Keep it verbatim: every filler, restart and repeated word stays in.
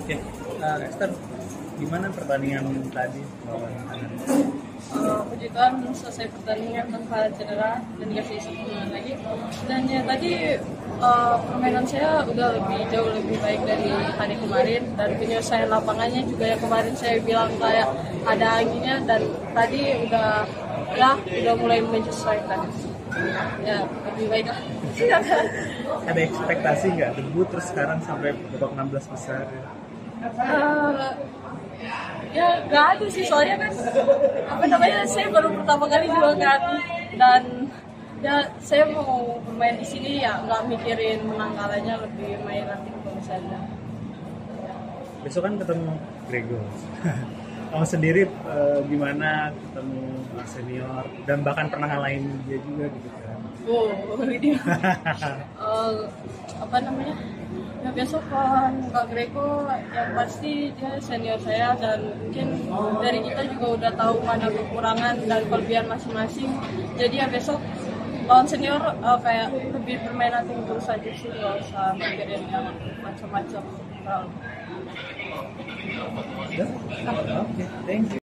Oke, nah, Esther, gimana pertandingan tadi lawan Thailand? Uh, puji Tuhan selesai pertandingan tanpa cedera dan dikasih semangat lagi. Dan ya tadi uh, permainan saya udah lebih jauh lebih baik dari hari kemarin, dan penyelesaian lapangannya juga yang kemarin saya bilang kayak ada anginnya, dan tadi udah ya udah mulai menyesuaikan. Ya lebih baik lah. Ada ekspektasi nggak debut terus sekarang sampai babak enam belas besar? Uh, ya nggak ada sih, soalnya kan apa namanya saya baru pertama kali juga kan, dan ya saya mau bermain di sini ya nggak mikirin menang kalahnya, lebih main nanti kalau misalnya. Besok kan ketemu Grego. Kamu sendiri eh, gimana ketemu senior dan bahkan pernah ngalahin dia juga gitu kan? Oh, dia. uh, apa namanya? Ya besok kan Kak Grego yang pasti dia senior saya, dan mungkin dari kita juga udah tahu mana kekurangan dan kelebihan masing-masing. Jadi ya besok lawan senior uh, kayak lebih bermain nanti terus aja sih, nggak usah mikirin yang macam-macam. Oke, thank you.